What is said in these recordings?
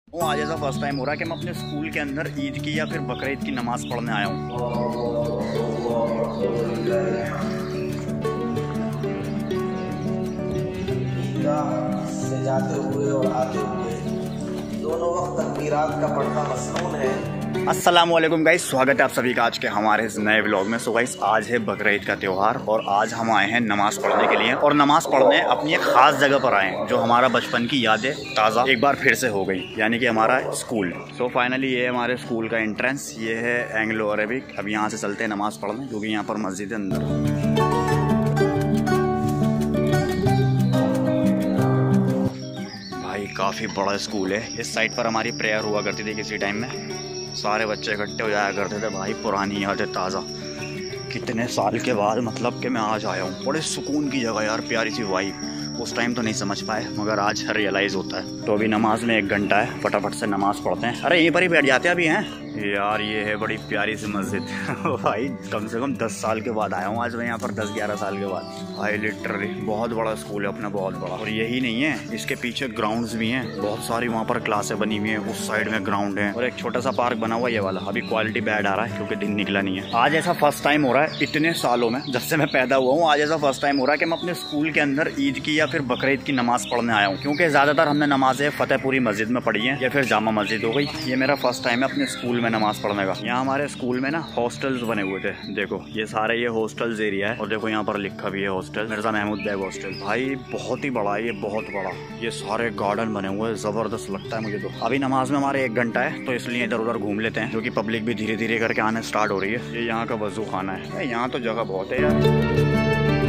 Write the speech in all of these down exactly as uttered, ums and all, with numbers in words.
वो आज ऐसा फर्स्ट टाइम हो रहा है कि मैं अपने स्कूल के अंदर ईद की या फिर बकरीद की नमाज़ पढ़ने आया हूँ। से जाते हुए और आते हुए दोनों वक्त तकबीरात का पढ़ना मसनून है। अस्सलाम वालेकुम गाइस, स्वागत है आप सभी का आज के हमारे इस नए व्लॉग में। सो गाइस, आज है बकरीद का त्यौहार और आज हम आए हैं नमाज़ पढ़ने के लिए। और नमाज़ पढ़ने अपनी एक ख़ास जगह पर आए हैं जो हमारा बचपन की यादें ताज़ा एक बार फिर से हो गई, यानी कि हमारा स्कूल। सो फाइनली ये हमारे स्कूल का एंट्रेंस, ये है एंग्लो अरेबिक। अब यहाँ से चलते हैं नमाज़ पढ़ने क्योंकि यहाँ पर मस्जिद है अंदर। काफ़ी बड़ा स्कूल है। इस साइड पर हमारी प्रेयर हुआ करती थी किसी टाइम में, सारे बच्चे इकट्ठे हो जाया करते थे। भाई पुरानी यादें ताज़ा, कितने साल के बाद मतलब कि मैं आज आया हूँ। बड़े सुकून की जगह यार, प्यारी सी वाइब। उस टाइम तो नहीं समझ पाए मगर आज रियलाइज़ होता है। तो अभी नमाज में एक घंटा है, फटाफट से नमाज़ पढ़ते हैं। अरे यहीं पर ही बैठ जाते हैं अभी हैं यार। ये है बड़ी प्यारी सी मस्जिद भाई कम से कम दस साल के बाद आया हूँ आज मैं यहाँ पर, दस ग्यारह साल के बाद। भाई लिटरली बहुत बड़ा स्कूल है अपना, बहुत बड़ा। और यही नहीं है, इसके पीछे ग्राउंड्स भी हैं बहुत सारी। वहाँ पर क्लासें बनी हुई हैं, उस साइड में ग्राउंड है और एक छोटा सा पार्क बना हुआ ये वाला। अभी क्वालिटी बैड आ रहा है क्योंकि दिन निकला नहीं है। आज ऐसा फर्स्ट टाइम हो रहा है इतने सालों में, जब से मैं पैदा हुआ हूँ, आज ऐसा फर्स्ट टाइम हो रहा है कि मैं अपने स्कूल के अंदर ईद की या फिर बकरीद की नमाज पढ़ने आया हूँ। क्योंकि ज़्यादातर हमने नमाजें फतेहपुरी मस्जिद में पढ़ी है या फिर जामा मस्जिद हो गई। ये मेरा फर्स्ट टाइम है अपने स्कूल में नमाज पढ़ने का। यहाँ हमारे स्कूल में ना हॉस्टल्स बने हुए थे। देखो ये सारे ये हॉस्टल्स एरिया है और देखो यहाँ पर लिखा भी है हॉस्टल मिर्जा महमूद बैग हॉस्टल। भाई बहुत ही बड़ा है ये, बहुत बड़ा। ये सारे गार्डन बने हुए हैं, जबरदस्त लगता है मुझे तो। अभी नमाज में हमारे एक घंटा है तो इसलिए इधर उधर घूम लेते हैं क्योंकि पब्लिक भी धीरे धीरे करके आने स्टार्ट हो रही है। ये यहाँ का वजू खाना है। यहाँ तो जगह बहुत है यार।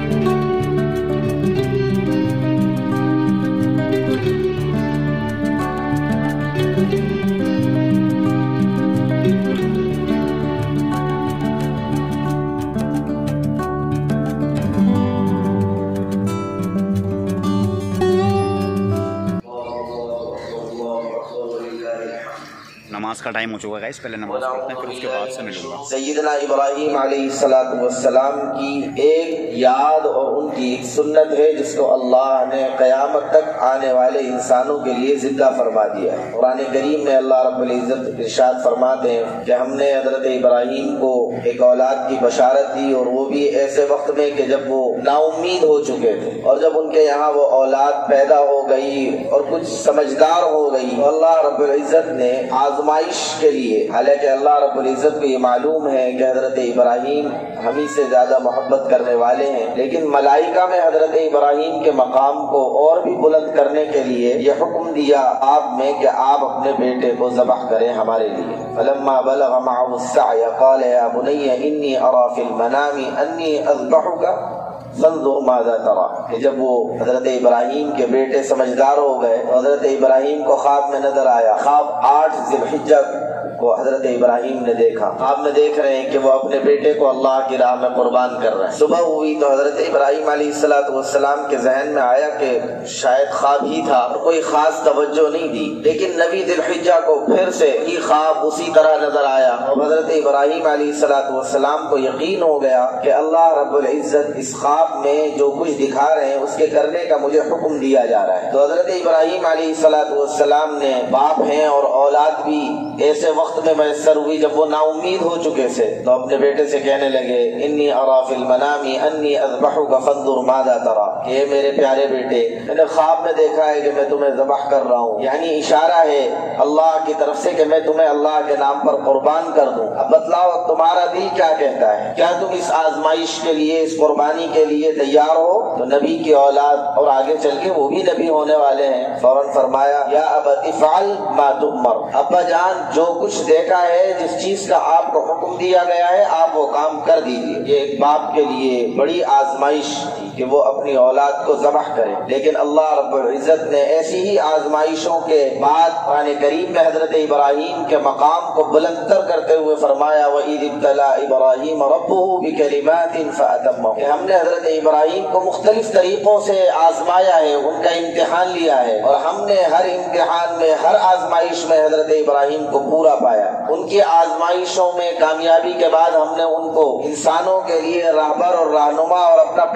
नमाज का टाइम हो चुका है, पहले नमाज पढ़ते हैं फिर उसके बाद से मिलूंगा। सैयदना इब्राहीम अलैहिस्सलातु वस्सलाम की एक याद और उनकी एक सुन्नत है जिसको अल्लाह ने क़यामत तक आने वाले इंसानों के लिए जिंदा फरमा दिया है। कुरान करीम में अल्लाह रब्बुल इज्जत इरशाद फरमाते हैं कि हमने हजरत इब्राहीम को एक औलाद की बशारत दी और वो भी ऐसे वक्त में कि जब वो नाउम्मीद हो चुके थे। और जब उनके यहाँ वो औलाद पैदा हो गई और कुछ समझदार हो गई तो अल्लाह रब्बुल इज्जत ने आजमाइश के लिए, हालांकि अल्लाह रब्बुल इज्जत को ये मालूम है कि हजरत इब्राहीम हम ही से ज्यादा मोहब्बत करने वाले हैं, लेकिन मलाइका में हजरत इब्राहीम के मकाम को और भी बुलंद करने के लिए यह हुक्म दिया आप में कि आप अपने बेटे को ज़बह करें हमारे लिए। फलम्मा बलग़ मअहु अस्सअय क़ाल या बुनय्या इन्नी अरा फ़िल मनामी अन्नी अज़बहुका फ़ंज़ुर माज़ा तरा। कि जब वो हजरत इब्राहीम के बेटे समझदार हो गए तो हजरत इब्राहीम को ख्वाब में नजर आया। ख्वाब आठ ज़िलहिज्जा को हजरत इब्राहीम ने देखा। आप में देख रहे हैं कि वो अपने बेटे को अल्लाह की राह में कुर्बान कर रहे हैं। सुबह हुई तो हजरत इब्राहीम अलैहिस्सलातु वस्सलाम के जहन में आया कि शायद ख्वाब ही था और कोई खास तवज्जो नहीं दी, लेकिन नबी ज़िलहिज्जा को फिर से ही ख्वाब उसी तरह नजर आया और हजरत इब्राहीम अलैहिस्सलातु वस्सलाम को यकीन हो गया कि अल्लाह रब्बुल इज्जत इस ख्वाब में जो कुछ दिखा रहे हैं उसके करने का मुझे हुक्म दिया जा रहा है। तो हजरत इब्राहीम अलैहिस्सलातु वस्सलाम ने, बाप हैं और औलाद भी ऐसे वक्त में मैसर हुई जब वो नाउम्मीद हो चुके थे, तो अपने बेटे से कहने लगे इन्नी अरा फिल मनामी अन्नी अज़बहुका फ़ंज़ुर माज़ा तरा। ये मेरे प्यारे बेटे, मैंने ख्वाब में देखा है कि मैं तुम्हें ज़बह कर रहा हूँ, यानी इशारा है अल्लाह की तरफ से कि मैं तुम्हें अल्लाह के नाम पर कुर्बान कर दूँ। अब बतलाओ तुम्हारा दिल क्या कहता है, क्या तुम इस आजमाइश के लिए, इस कुर्बानी के लिए तैयार हो? तो नबी की औलाद और आगे चल के वो भी नबी होने वाले हैं, फौरन फरमाया या अबत इफ़अल मा तुअमर। अब्बा जान, जो कुछ देखा है, जिस चीज का आपको हुक्म दिया गया है, आप वो काम कर दीजिए। ये एक बाप के लिए बड़ी आजमाइश थी कि वो अपनी औलाद को ज़बह करे, लेकिन अल्लाह रब्बुल इज्जत ने ऐसी ही आजमाइशों के बाद कुरान करीम में हजरत इब्राहीम के मकाम को बुलंदतर करते हुए फरमाया व इज़ इब्तला इब्राहीम रब्बुहु बिकलिमातिन फ़अतम्महु। हमने हजरत इब्राहीम को मुख्तलिफ तरीकों से आजमाया है, उनका इम्तिहान लिया है और हमने हर इम्तिहान में, हर आजमाइश में हजरत इब्राहीम को पूरा पाया। उनकी आजमाइशों में कामयाबी के बाद हमने उनको इंसानों के लिए राहबर और रहनुमा और अपना पैगंबर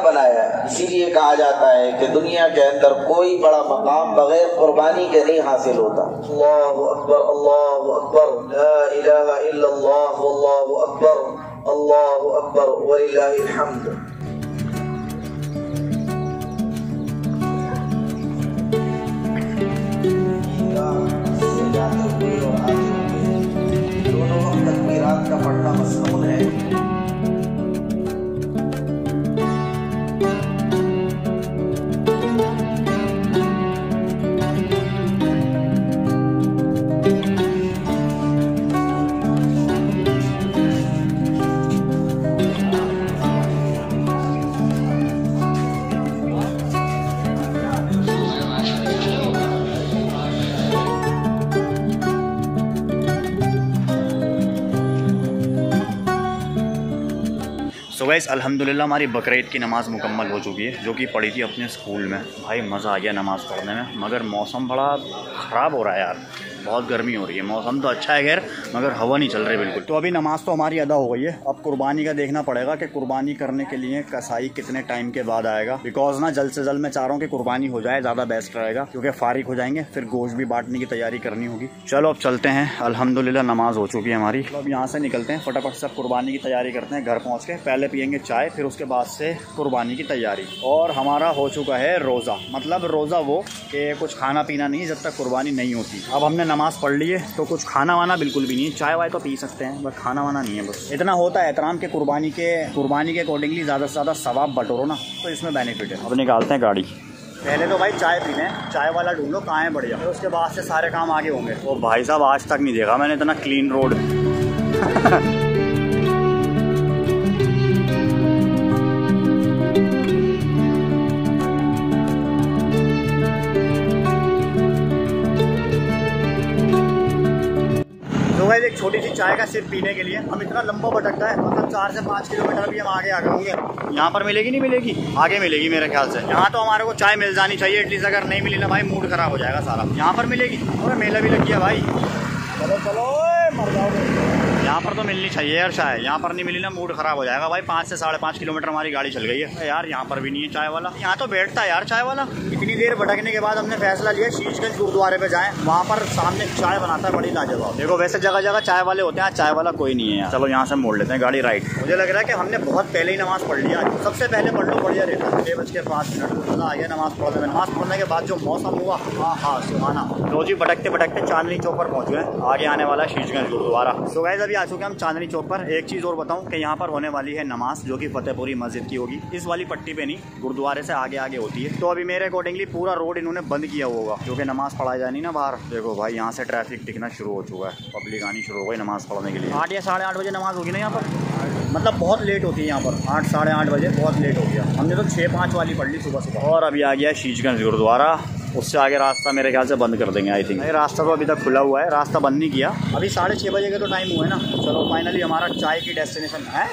बनाया है। इसीलिए कहा जाता है कि दुनिया के अंदर कोई बड़ा मकाम बगैर कुर्बानी के नहीं हासिल होता। अल्लाहु अकबर, अल्लाहु अकबर, ला इलाहा इल्लल्लाह, वल्लाहु अकबर, अल्लाहु अकबर, वलिल्लाहिल हम्द। दोनों तकबीरात का पढ़ना मसनून है। सो गाइस अल्हम्दुलिल्लाह हमारी बकरीद की नमाज़ मुकम्मल हो चुकी है, जो कि पढ़ी थी अपने स्कूल में। भाई मज़ा आ गया नमाज़ पढ़ने में, मगर मौसम बड़ा ख़राब हो रहा है यार, बहुत गर्मी हो रही है। मौसम तो अच्छा है खैर, मगर हवा नहीं चल रही बिल्कुल। तो अभी नमाज़ तो हमारी अदा हो गई है, अब कुर्बानी का देखना पड़ेगा कि कुर्बानी करने के लिए कसाई कितने टाइम के बाद आएगा। बिकॉज ना जल्द से जल्द मैं चाह रहा हूँ कि कुर्बानी हो जाए, ज़्यादा बेस्ट रहेगा, क्योंकि फारिग हो जाएंगे, फिर गोश्त भी बांटने की तैयारी करनी होगी। चलो अब चलते हैं, अल्हम्दुलिल्लाह नमाज़ हो चुकी है हमारी। तो अब यहाँ से निकलते हैं, फटाफट से कुर्बानी की तैयारी करते हैं। घर पहुँच के पहले पियेंगे चाय, फिर उसके बाद से कुर्बानी की तैयारी। और हमारा हो चुका है रोज़ा, मतलब रोज़ा वो कि कुछ खाना पीना नहीं जब तक कुर्बानी नहीं होती। अब हमने नमाज़ पढ़ ली है, तो कुछ खाना वाना बिल्कुल भी नहीं, चाय वाय तो पी सकते हैं, बट खाना वाना नहीं है। बस इतना होता है एहतराम के कुर्बानी के कुर्बानी के अकॉर्डिंगली ज़्यादा से ज़्यादा सवाब बटोरो ना, तो इसमें बेनिफिट है। अब निकालते हैं गाड़ी। पहले तो भाई चाय पीने, चाय वाला ढूंढो कहाँ है बढ़िया, फिर उसके बाद से सारे काम आगे होंगे। तो भाई साहब आज तक नहीं देखा मैंने इतना क्लीन रोड। एक छोटी सी चाय का सिर्फ पीने के लिए हम इतना लंबा भटकता है, मतलब चार से पाँच किलोमीटर भी हम आगे आ गए होंगे। यहाँ पर मिलेगी नहीं मिलेगी, आगे मिलेगी मेरे ख्याल से। यहाँ तो हमारे को चाय मिल जानी चाहिए एटलीस्ट, अगर नहीं मिली ना भाई मूड खराब हो जाएगा सारा। यहाँ पर मिलेगी, और मेला भी लग गया भाई। चलो चलो मर जाओगे, यहाँ पर तो मिलनी चाहिए यार चाय, यहाँ पर नहीं मिली ना मूड खराब हो जाएगा भाई। पाँच से साढ़े पाँच किलोमीटर हमारी गाड़ी चल गई है यार, यहाँ पर भी नहीं है चाय वाला। यहाँ तो बैठता है यार चाय वाला। इतनी देर भटकने के बाद हमने फैसला लिया शीशगंज गुरुद्वारे पे जाएं, वहाँ पर सामने चाय बनाता है बड़ी लाजवाब। देखो वैसे जगह जगह चाय वाले होते हैं, चाय वाला कोई नहीं है यार। चलो यहाँ से मोड़ लेते हैं गाड़ी राइट। मुझे लग रहा है कि हमने बहुत पहले ही नमाज पढ़ लिया, सबसे पहले पढ़ लो बढ़िया रहता। छः बज के पाँच मिनट मज़ा आ गया नमाज पढ़ने में। नमाज पढ़ने के बाद जो मौसम हुआ, हाँ हाँ सुहाना। रोज ही भटकते भटकते चांदनी चौक पर पहुँच गए, आगे आने वाला शीशगंज गुरुद्वारा। सो गाइस अभी आ चुके हम चांदनी चौक पर। एक चीज़ और बताऊं कि यहाँ पर होने वाली है नमाज, जो कि फतेहपुरी मस्जिद की होगी। इस वाली पट्टी पे नहीं, गुरुद्वारे से आगे आगे होती है। तो अभी मेरे अकॉर्डिंगली पूरा रोड इन्होंने बंद किया होगा, क्योंकि नमाज पढ़ाई जानी ना बाहर। देखो भाई यहाँ से ट्रैफिक दिखना शुरू हो चुका है, पब्लिक आनी शुरू हो गई नमाज पढ़ने के लिए। आठ या साढ़े आठ बजे नमाज होगी ना यहाँ पर, मतलब बहुत लेट होती है यहाँ पर, आठ साढ़े आठ बजे बहुत लेट हो गया। हमने तो छः पाँच वाली पढ़ ली सुबह सुबह। और अभी आ गया शीशगंज गुरुद्वारा, उससे आगे रास्ता मेरे ख्याल से बंद कर देंगे आई थिंक। रास्ता तो अभी तक खुला हुआ है, रास्ता बंद नहीं किया। अभी साढ़े छः बजे के तो टाइम हुआ है ना। चलो फाइनली हमारा चाय की डेस्टिनेशन है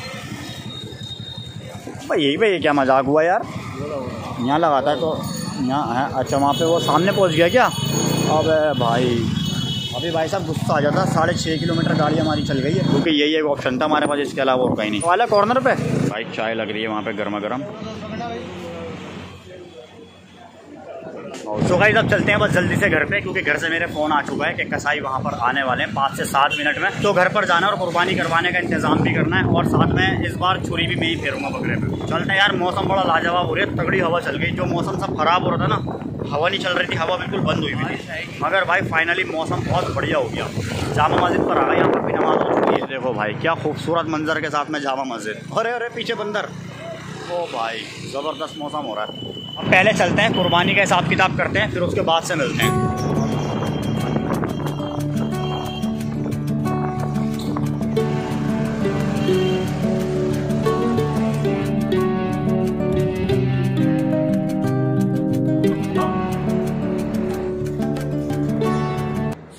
भाई। यही भाई क्या मजाक हुआ यार, यहाँ लगाता है तो यहाँ है। अच्छा वहाँ पे वो सामने पहुँच गया क्या? अबे भाई अभी भाई साहब गुस्सा आ जाता। साढ़े छः किलोमीटर गाड़ी हमारी चल गई है, क्योंकि यही एक ऑप्शन था हमारे पास, इसके अलावा और कहीं नहीं। वाला कॉर्नर पे भाई चाय लग रही है वहाँ पे गर्मा गर्म। सो गाइस अब चलते हैं बस जल्दी से घर पे, क्योंकि घर से मेरे फ़ोन आ चुका है कि कसाई वहाँ पर आने वाले हैं पाँच से सात मिनट में। तो घर पर जाना और कुर्बानी करवाने का इंतजाम भी करना है, और साथ में इस बार छुरी भी मैं ही फेरूंगा बकरे पे। चलते हैं यार, मौसम बड़ा लाजवाब हो रही है, तगड़ी हवा चल गई। जो मौसम सब खराब हो रहा था ना, हवा नहीं चल रही थी, हवा बिल्कुल बंद हुई हुई थी, मगर भाई फाइनली मौसम बहुत बढ़िया हो गया। जामा मस्जिद पर आ गए, यहाँ पर भी नमाज हो चुकी है। देखो भाई क्या खूबसूरत मंजर के साथ में जामा मस्जिद। अरे अरे पीछे बंदर, ओ भाई ज़बरदस्त मौसम हो रहा है। अब पहले चलते हैं कुर्बानी का हिसाब किताब करते हैं, फिर उसके बाद से मिलते हैं।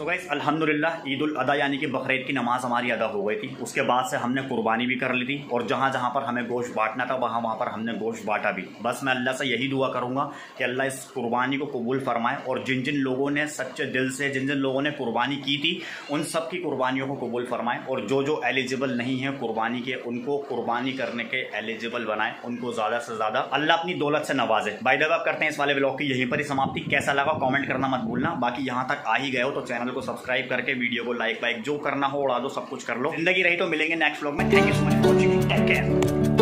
गाइस अल्हम्दुलिल्लाह ईद उल अदा यानी कि बकरीद की नमाज हमारी अदा हो गई थी। उसके बाद से हमने कुर्बानी भी कर ली थी और जहाँ जहाँ पर हमें गोश्त बांटना था वहाँ वहाँ पर हमने गोश्त बांटा भी। बस मैं अल्लाह से यही दुआ करूँगा कि अल्लाह इस कुर्बानी को कबूल फरमाए और जिन जिन लोगों ने सच्चे दिल से जिन जिन लोगों ने कुर्बानी की थी उन सब की कुर्बानियों को कबूल फरमाए और जो जो एलिजिबल नहीं है कुर्बानी के उनको कुर्बानी करने के एलिजिबल बनाए, उनको ज़्यादा से ज़्यादा अल्लाह अपनी दौलत से नवाजे। बाय द वे अब करते हैं इस वाले ब्लॉग की यहीं पर ही समाप्ति। कैसा लगा कमेंट करना मत भूलना। बाकी यहाँ तक आ ही गए हो तो चैनल को सब्सक्राइब करके वीडियो को लाइक वाइक जो करना हो उड़ा दो, सब कुछ कर लो। जिंदगी रही तो मिलेंगे नेक्स्ट व्लॉग में। Thank you so much for watching, take care.